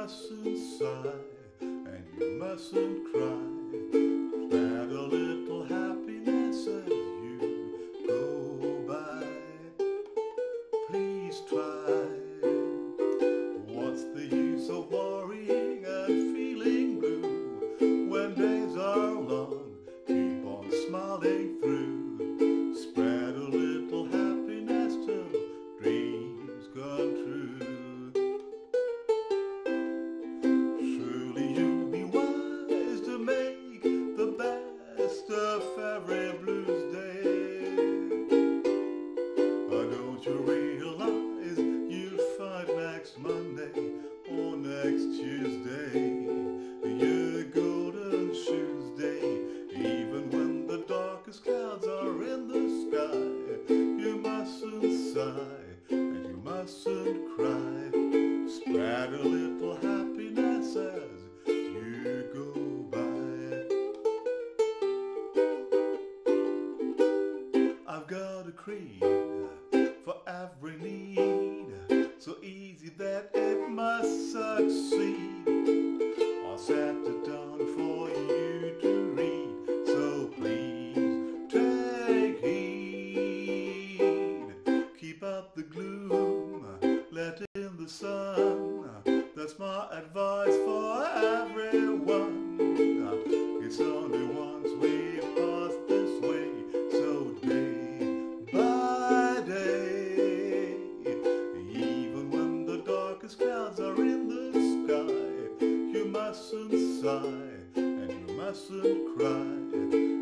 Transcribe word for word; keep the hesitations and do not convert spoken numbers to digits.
mustn't sigh, and you mustn't cry. Spread a little happiness as you go by. Please try. What's the use of worrying and feeling blue when days are long? Keep on smiling through. Spread a little happiness till dreams come true. Surely you'll be wise to make the best of every blues day. Or don't you realize you'll find next Monday or next Tuesday your golden shoes day? Even when the darkest clouds are in the sky, you mustn't sigh and you mustn't cry. Spread a little happiness as you go by. I've got a creed for every need, so easy that it must succeed. I'll set it down for you to read, so please take heed. Keep up the gloom, let in the sun. That's my advice for everyone. It's only once we pass this way, so day by day, even when the darkest clouds are in the sky, you mustn't sigh and you mustn't cry.